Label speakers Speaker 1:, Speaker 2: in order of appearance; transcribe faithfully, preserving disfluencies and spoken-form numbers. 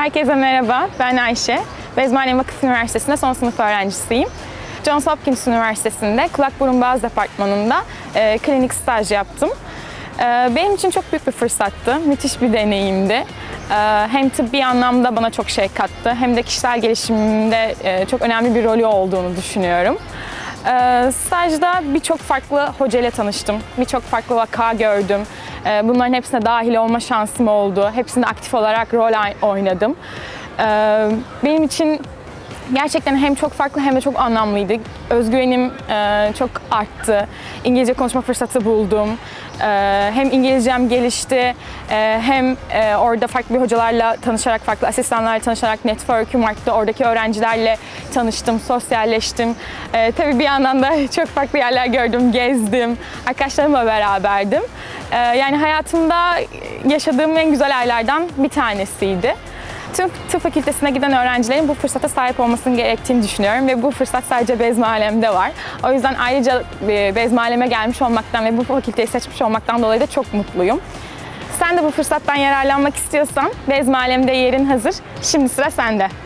Speaker 1: Herkese merhaba, ben Ayşe. Bezmi Vakıf Üniversitesi'nde son sınıf öğrencisiyim. Johns Hopkins Üniversitesi'nde kulak burun boğaz departmanında e, klinik staj yaptım. E, benim için çok büyük bir fırsattı, müthiş bir deneyimdi. E, hem tıbbi anlamda bana çok şey kattı, hem de kişisel gelişimimde e, çok önemli bir rolü olduğunu düşünüyorum. E, stajda birçok farklı hocayla tanıştım, birçok farklı vaka gördüm. E, bunların hepsine dahil olma şansım oldu, hepsinde aktif olarak rol oynadım. E, benim için gerçekten hem çok farklı hem de çok anlamlıydı. Özgüvenim e, çok arttı. İngilizce konuşma fırsatı buldum. E, hem İngilizcem gelişti, e, hem e, orada farklı bir hocalarla tanışarak, farklı asistanlarla tanışarak network'üm arttı. Oradaki öğrencilerle tanıştım, sosyalleştim. E, tabii bir yandan da çok farklı yerler gördüm, gezdim. Arkadaşlarımla beraberdim. E, yani hayatımda yaşadığım en güzel aylardan bir tanesiydi. Tüm tıp fakültesine giden öğrencilerin bu fırsata sahip olmasının gerektiğini düşünüyorum ve bu fırsat sadece Bezmi Alem'de var. O yüzden ayrıca Bezmi Alem'e gelmiş olmaktan ve bu fakülteyi seçmiş olmaktan dolayı da çok mutluyum. Sen de bu fırsattan yararlanmak istiyorsan Bezmi Alem'de yerin hazır. Şimdi sıra sende.